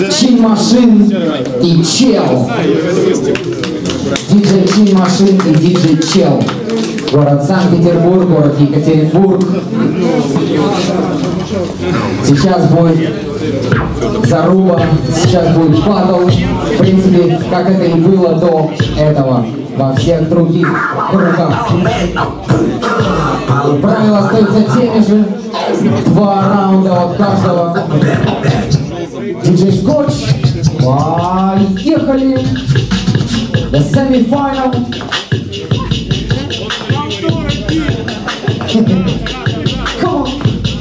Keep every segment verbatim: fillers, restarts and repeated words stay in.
Чин Машин и Чел. Диджей Чин Машин и диджей Чел. Город Санкт-Петербург, город Екатеринбург. Сейчас будет заруба, сейчас будет батл. В принципе, как это и было до этого во всех других кругах. Правила остаются теми же. Два раунда от каждого. Диджей Скотч. Поехали. The semi-final. Come on.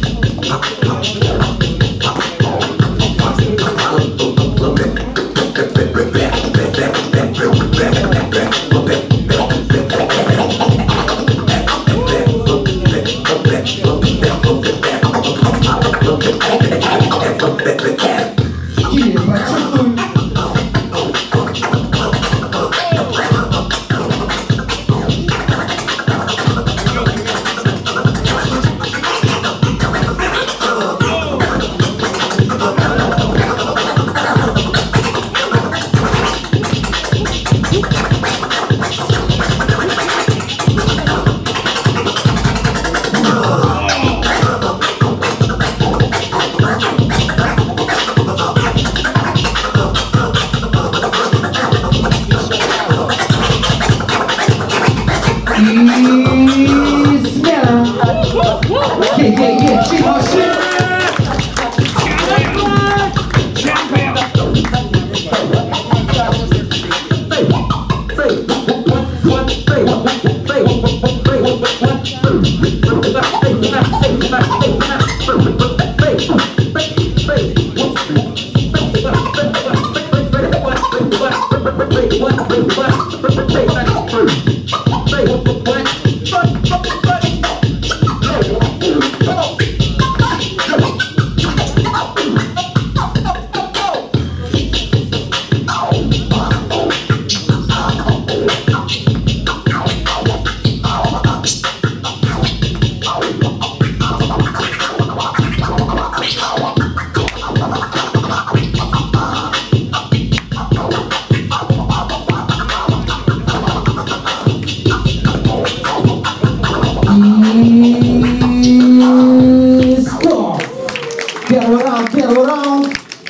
Первый раунд, первый раунд.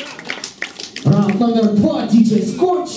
Раунд номер два, диджей Скотч.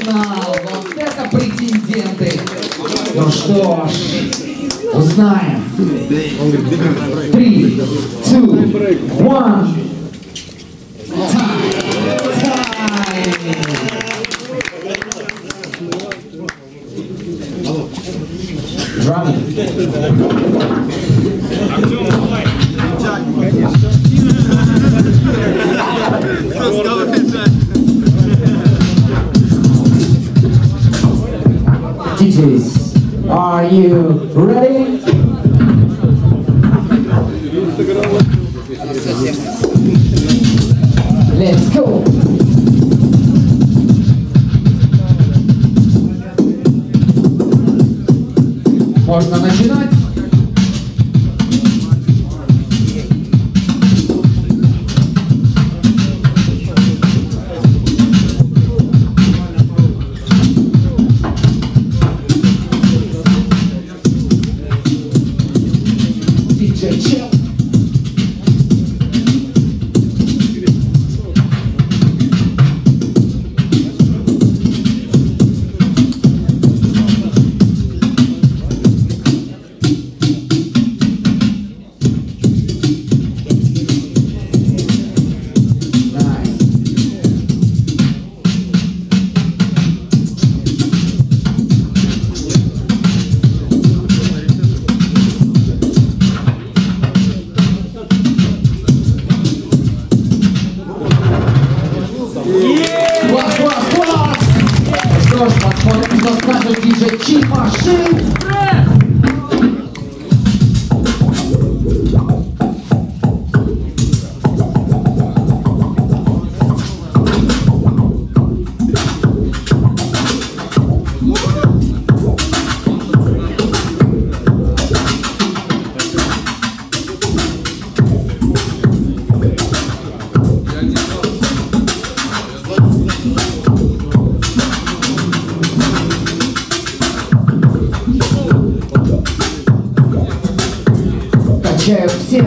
финал. Вот это претенденты. Ну что ж, узнаем. Три, два, один. Drumming. D Js, are you ready? Let's go! Можно начинать. диджей Чел. Что ж, посмотрим, что скажет диджей Чип Машин. Качаю всех.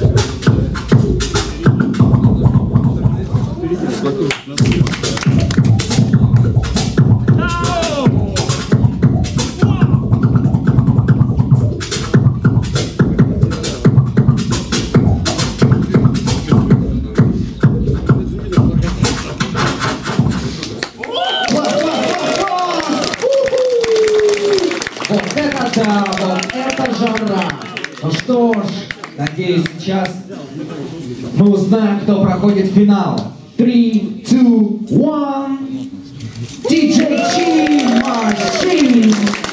Вот это да, вот это жанра. Ну что ж, надеюсь, сейчас мы узнаем, кто проходит финал. Три, два, один. диджей Чип Машин.